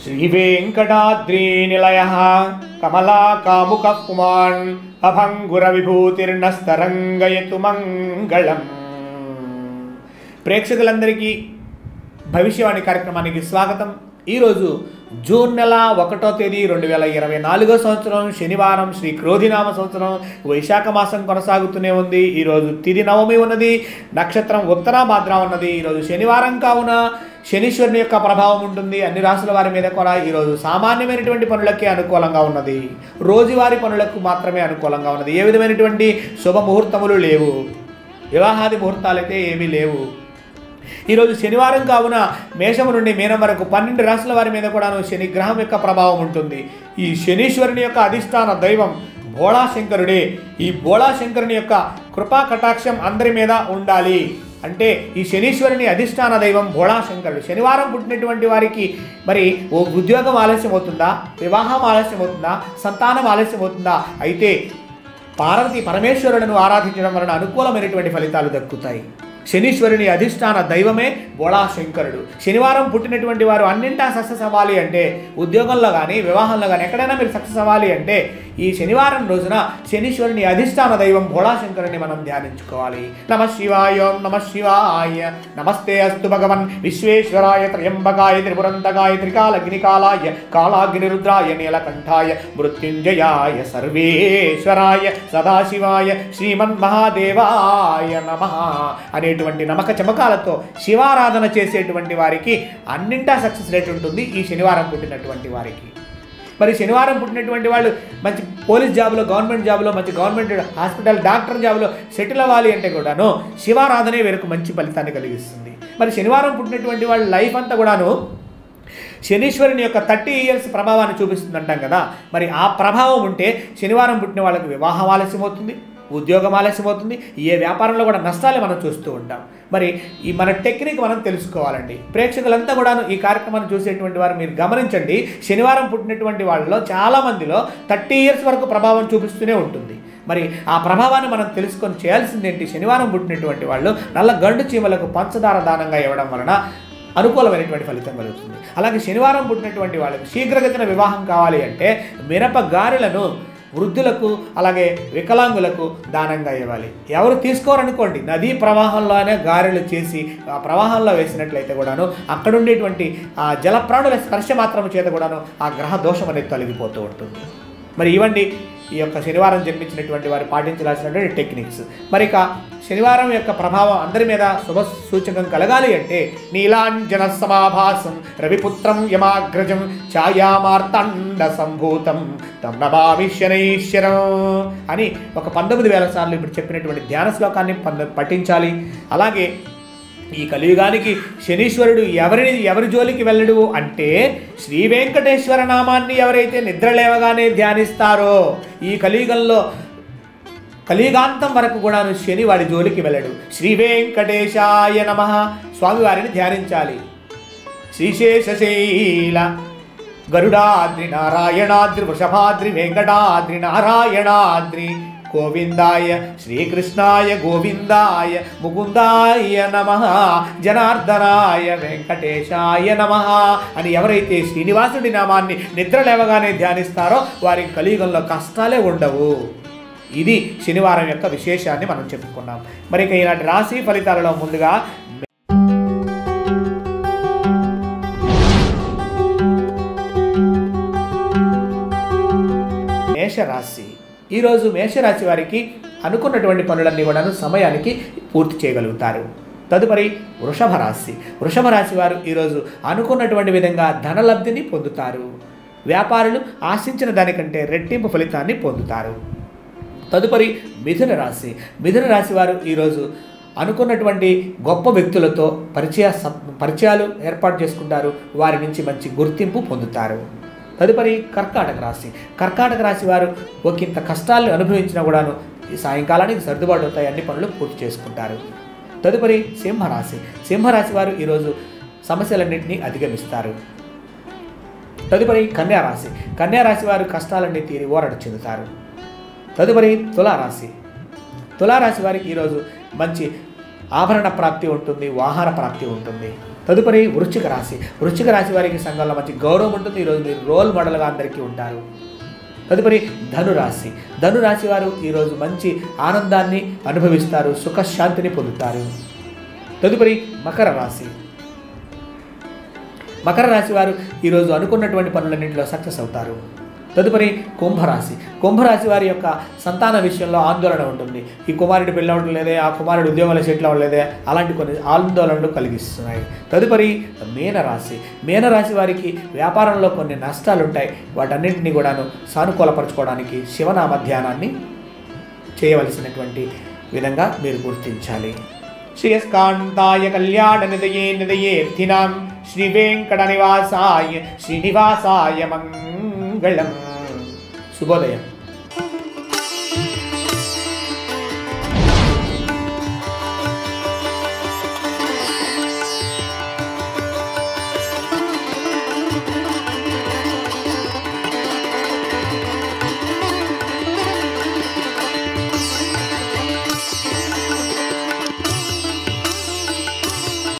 శ్రీవేంకటాద్రీనిలయః కమలాకాముకః పుమాన్ అభంగుర విభూతిర్నస్తరంగయతు మంగళం. ప్రేక్షకులందరికీ భవిష్యవాణి కార్యక్రమానికి స్వాగతం. ఈరోజు జూన్ నెల 1వ తేదీ 2024 సంవత్సరం శనివారం, శ్రీ క్రోధినామ సంవత్సరం, వైశాఖ మాసం కొనసాగుతూనే ఉంది. ఈరోజు తిథి నవమి ఉన్నది, నక్షత్రం ఉత్తరాభాద్ర ఉన్నది. ఈరోజు శనివారం కావున శనీశ్వరుని యొక్క ప్రభావం ఉంటుంది అన్ని రాశుల వారి మీద కూడా. ఈరోజు సామాన్యమైనటువంటి పనులకే అనుకూలంగా ఉన్నది, రోజువారీ పనులకు మాత్రమే అనుకూలంగా ఉన్నది. ఏ విధమైనటువంటి శుభముహూర్తములు లేవు, వివాహాది ముహూర్తాలు అయితే ఏమీ లేవు. ఈరోజు శనివారం కావున మేషము నుండి మీనం వరకు 12 రాశుల వారి మీద కూడాను శని గ్రహం యొక్క ప్రభావం ఉంటుంది. ఈ శనీశ్వరుని యొక్క అధిష్టాన దైవం భోళాశంకరుడే. ఈ భోళాశంకరుని యొక్క కృపా కటాక్షం అందరి మీద ఉండాలి అంటే ఈ శనీశ్వరుని అధిష్టాన దైవం భోళాశంకరుడు. శనివారం పుట్టినటువంటి వారికి మరి ఉద్యోగం ఆలస్యం అవుతుందా, వివాహం ఆలస్యం అవుతుందా, సంతానం ఆలస్యం అవుతుందా? అయితే పార్వతీ పరమేశ్వరులను ఆరాధించడం వలన అనుకూలమైనటువంటి ఫలితాలు దక్కుతాయి. శనీశ్వరుని అధిష్టాన దైవమే భోళాశంకరుడు. శనివారం పుట్టినటువంటి వారు అన్నింటా సక్సెస్ అవ్వాలి అంటే, ఉద్యోగంలో కానీ వివాహంలో కానీ ఎక్కడైనా మీరు సక్సెస్ అవ్వాలి అంటే ఈ శనివారం రోజున శనీశ్వరుని అధిష్టాన దైవం భోళాశంకరుని మనం ధ్యానించుకోవాలి. నమః శివాయ, నమః శివాయ, నమస్తే అస్తు భగవన్ విశ్వేశ్వరాయ త్రయంబకాయ త్రిపురంతకాయ త్రికాలగ్నికాలాయ కాలాగ్నిరుద్రాయ నీలకంఠాయ మృత్యుంజయాయ సర్వేశ్వరాయ సదాశివాయ శ్రీమన్మహాదేవాయ నమః అనేటువంటి నమ్మక చమకాలతో శివారాధన చేసేటువంటి వారికి అన్నింటా సక్సెస్ రేట్ ఉంటుంది ఈ శనివారం పుట్టినటువంటి వారికి. మరి శనివారం పుట్టినటువంటి వాళ్ళు మంచి పోలీస్ జాబ్లో, గవర్నమెంట్ జాబ్లో, మంచి గవర్నమెంట్ హాస్పిటల్ డాక్టర్ జాబ్లో సెటిల్ అవ్వాలి అంటే కూడాను శివారాధనే వీరికి మంచి ఫలితాన్ని కలిగిస్తుంది. మరి శనివారం పుట్టినటువంటి వాళ్ళ లైఫ్ అంతా కూడాను శనీశ్వరుని యొక్క 30 ఇయర్స్ ప్రభావాన్ని చూపిస్తుంది అంటాం కదా. మరి ఆ ప్రభావం ఉంటే శనివారం పుట్టిన వాళ్ళకి వివాహం ఆలస్యం అవుతుంది, ఉద్యోగం ఆలస్యం అవుతుంది, ఏ వ్యాపారంలో కూడా నష్టాలు మనం చూస్తూ ఉంటాం. మరి ఈ మన టెక్నిక్ మనం తెలుసుకోవాలండి. ప్రేక్షకులంతా కూడా ఈ కార్యక్రమాన్ని చూసేటువంటి వారు మీరు గమనించండి, శనివారం పుట్టినటువంటి వాళ్ళలో చాలామందిలో 30 ఇయర్స్ వరకు ప్రభావం చూపిస్తూనే ఉంటుంది. మరి ఆ ప్రభావాన్ని మనం తెలుసుకొని చేయాల్సింది ఏంటి? శనివారం పుట్టినటువంటి వాళ్ళు నల్ల గండు చీమలకు పంచదార దానంగా ఇవ్వడం వలన అనుకూలమైనటువంటి ఫలితం కలుగుతుంది. అలాగే శనివారం పుట్టినటువంటి వాళ్ళకి శీఘ్రగతిన వివాహం కావాలి అంటే మినప గారెలను వృద్ధులకు అలాగే వికలాంగులకు దానంగా ఇవ్వాలి. ఎవరు తీసుకోరనుకోండి, నదీ ప్రవాహంలోనే గారెలు చేసి ఆ ప్రవాహంలో వేసినట్లయితే కూడాను అక్కడ ఉండేటువంటి ఆ జలప్రాణుల స్పర్శ మాత్రం చేత కూడాను ఆ గ్రహ దోషం అనేది తొలగిపోతూ ఉంటుంది. మరి ఇవ్వండి ఈ యొక్క శనివారం జన్మించినటువంటి వారు పాటించాల్సినటువంటి టెక్నిక్స్. మరి ఇక శనివారం యొక్క ప్రభావం అందరి మీద శుభ సూచకం కలగాలి అంటే నీలాంజన సమాభాసం రవిపుత్రం యమాగ్రజం ఛాయామార్తాండ సంభూతం తం నమామి శనైశ్వరం అని ఒక 19,000 సార్లు ఇప్పుడు చెప్పినటువంటి ధ్యాన శ్లోకాన్ని పఠించాలి. అలాగే ఈ కలియుగానికి శనీశ్వరుడు ఎవరి జోలికి వెళ్ళడు అంటే శ్రీ వెంకటేశ్వర నామాన్ని ఎవరైతే నిద్ర లేవగానే ధ్యానిస్తారో ఈ కలియుగంలో కలియుగాంతం వరకు కూడా శని వాడి జోలికి వెళ్ళడు. శ్రీ వెంకటేశాయ నమః స్వామివారిని ధ్యానించాలి. శ్రీశేషశైల గరుడాద్రి నారాయణాద్రి వృషభాద్రి వెంకటాద్రి నారాయణాద్రి గోవిందాయ శ్రీకృష్ణాయ గోవిందాయ ముకుందాయ నమః జనార్దనాయ వెంకటేశాయ నమః అని ఎవరైతే శ్రీనివాసుడి నామాన్ని నిద్ర లేవగానే ధ్యానిస్తారో వారికి కలియుగంలో కష్టాలే ఉండవు. ఇది శనివారం యొక్క విశేషాన్ని మనం చెప్పుకున్నాం. మరి ఇక ఈనాటి రాశి ఫలితాలలో ముందుగా మేషరాశి. ఈరోజు మేషరాశి వారికి అనుకున్నటువంటి పనులన్నీ కూడా సమయానికి పూర్తి చేయగలుగుతారు. తదుపరి వృషభ రాశి. వృషభ రాశి వారు ఈరోజు అనుకున్నటువంటి విధంగా ధనలబ్ధిని పొందుతారు. వ్యాపారులు ఆశించిన దానికంటే రెట్టింపు ఫలితాన్ని పొందుతారు. తదుపరి మిథున రాశి. మిథున రాశి వారు ఈరోజు అనుకున్నటువంటి గొప్ప వ్యక్తులతో పరిచయాలు ఏర్పాటు చేసుకుంటారు. వారి నుంచి మంచి గుర్తింపు పొందుతారు. తదుపరి కర్కాటక రాశి. కర్కాటక రాశి వారు ఒకంత కష్టాలను అనుభవించినా కూడాను ఈ సాయంకాలానికి సర్దుబాటు అవుతాయి, అన్ని పనులు పూర్తి చేసుకుంటారు. తదుపరి సింహరాశి. సింహరాశి వారు ఈరోజు సమస్యలన్నింటినీ అధిగమిస్తారు. తదుపరి కన్యారాశి. కన్యారాశి వారు కష్టాలన్నీ తీరి ఓరట చెందుతారు. తదుపరి తులారాశి. తులారాశి వారికి ఈరోజు మంచి ఆభరణ ప్రాప్తి ఉంటుంది, వాహన ప్రాప్తి ఉంటుంది. తదుపరి వృశ్చిక రాశి. వృశ్చిక రాశి వారికి సంఘంలో మంచి గౌరవం ఉంటుంది. ఈరోజు మీరు రోల్ మోడల్గా అందరికీ ఉంటారు. తదుపరి ధనురాశి. ధనురాశి వారు ఈరోజు మంచి ఆనందాన్ని అనుభవిస్తారు, సుఖశాంతిని పొందుతారు. తదుపరి మకర రాశి. మకర రాశి వారు ఈరోజు అనుకున్నటువంటి పనులన్నింటిలో సక్సెస్ అవుతారు. తదుపరి కుంభరాశి. కుంభరాశి వారి యొక్క సంతాన విషయంలో ఆందోళన ఉంటుంది. ఈ కుమారుడి పెళ్ళి అవ్వడం లేదే, ఆ కుమారుడు ఉద్యోగాలు సెటిల్ అవ్వలేదే, అలాంటి కొన్ని ఆందోళనలు కలిగిస్తున్నాయి. తదుపరి మీనరాశి. మీనరాశి వారికి వ్యాపారంలో కొన్ని నష్టాలు ఉంటాయి. వాటన్నింటినీ కూడాను సానుకూలపరచుకోవడానికి శివనామ ధ్యానాన్ని చేయవలసినటువంటి విధంగా మీరు గుర్తించాలి. శ్రీయస్కాంతాయ కళ్యాణ నిదయేర్థినాం శ్రీ వెంకట నివాసాయ శ్రీనివాసాయ మంగళం. శుభోదయం.